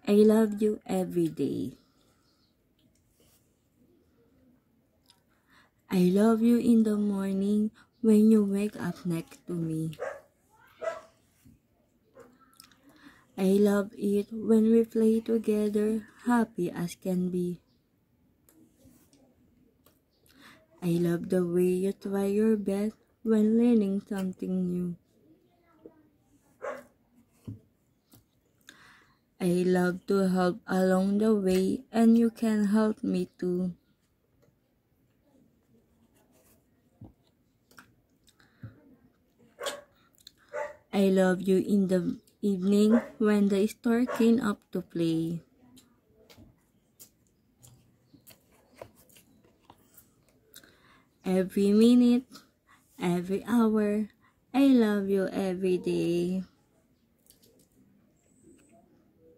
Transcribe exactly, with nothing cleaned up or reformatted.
I love you every day. I love you in the morning when you wake up next to me. I love it when we play together, happy as can be. I love the way you try your best when learning something new. I love to help along the way, and you can help me too. I love you in the evening when the star came up to play. Every minute, every hour, I love you every day.